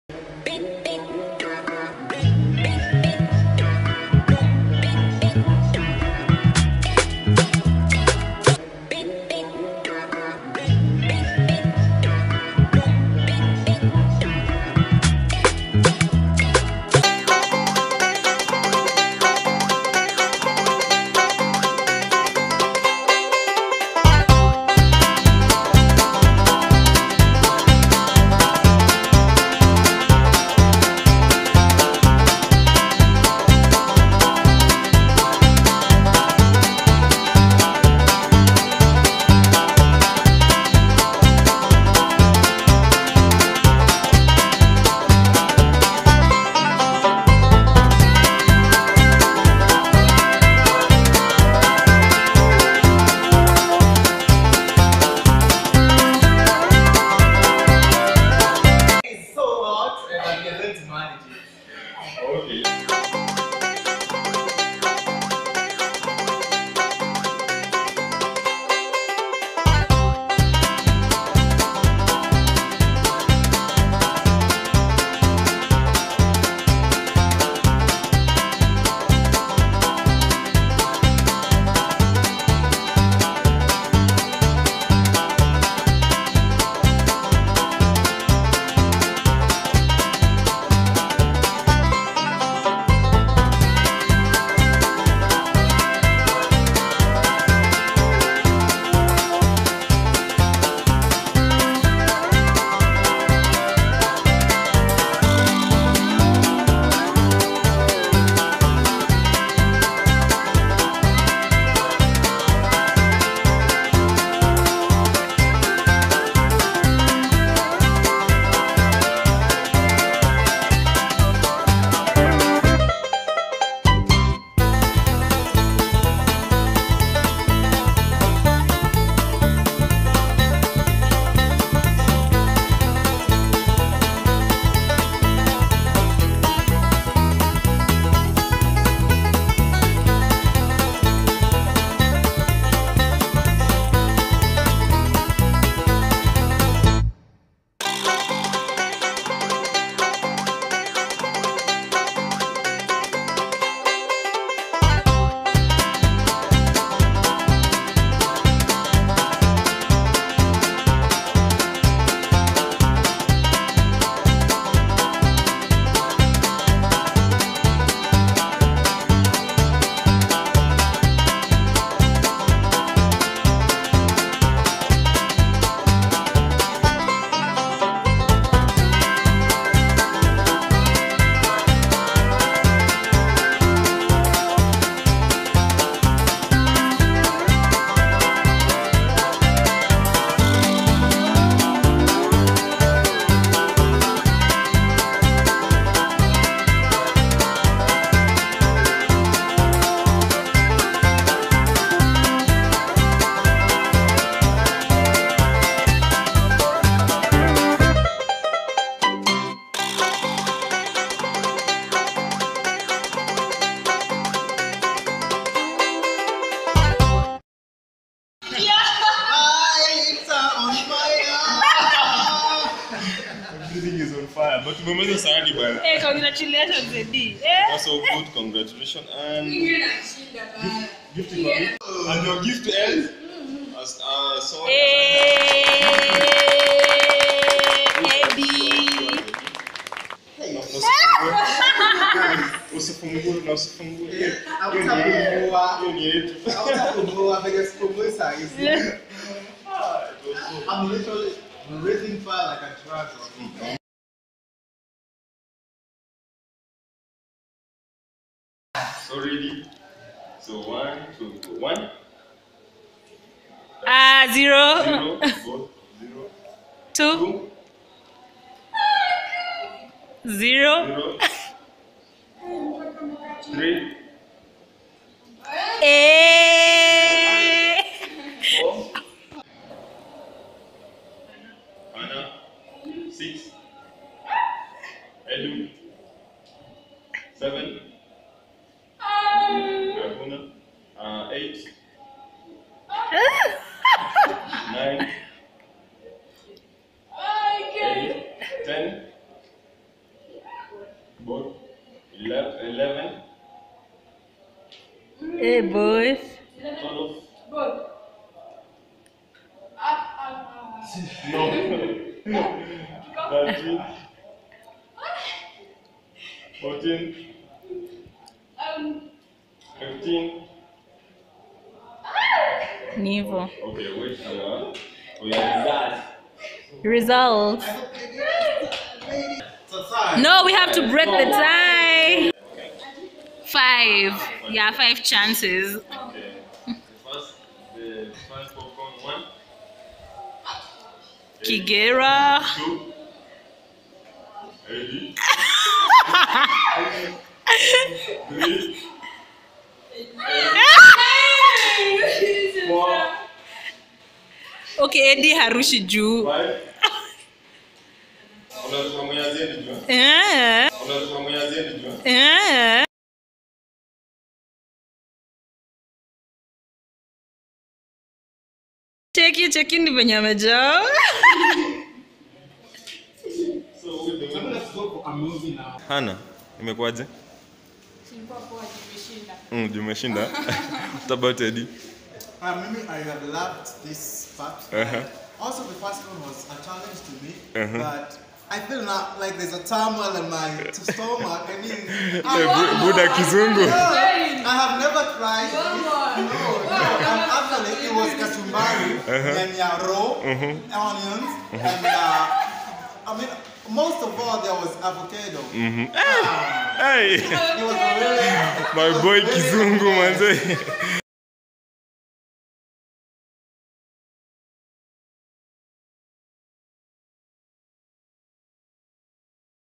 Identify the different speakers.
Speaker 1: Everything is on fire. But remember Saradi, but
Speaker 2: hey, congratulations, Eddie.
Speaker 1: that's so good. Congratulations and gift to mommy. And your gift to Els. So.
Speaker 2: Eddie.
Speaker 3: I'm literally raising fire like a dragon.
Speaker 1: So ready? So 1, 2, 1.
Speaker 2: 0.
Speaker 1: 0.
Speaker 2: 2. 0.
Speaker 1: 3. 4. 6. 7. 8. 9. 10. Both 11.
Speaker 2: Hey, boys.
Speaker 1: 12. No. 13. 14. 15.
Speaker 2: Nivo.
Speaker 1: Okay, wait. We have that.
Speaker 2: Results.
Speaker 3: So sorry.
Speaker 2: No, we have to break the tie. 5. Yeah, 5 chances.
Speaker 1: Okay. The first popcorn 1.
Speaker 2: KIGERA.
Speaker 1: 2. Ready? 3. 4.
Speaker 2: Okay, Eddie harushi juu.
Speaker 1: 5. Unazua mwenyezieni jua. Unazua mwenyezieni jua.
Speaker 2: Cheki ni venye amejaa.
Speaker 1: So with the
Speaker 3: So let's go for a movie now.
Speaker 1: Hana, imekuwaje? Jumeshinda. What about Eddie?
Speaker 3: Maybe I have loved this part. Also, the first one was a challenge to me, but I feel now like there's a turmoil in my stomach. I mean,
Speaker 1: Buddha Kizungu.
Speaker 3: I have never tried this. No. And actually, it was kachumbari, and raw onions, and I mean, most of all, there was avocado.
Speaker 1: Hey!
Speaker 3: It was really
Speaker 1: My boy Kizungu, man.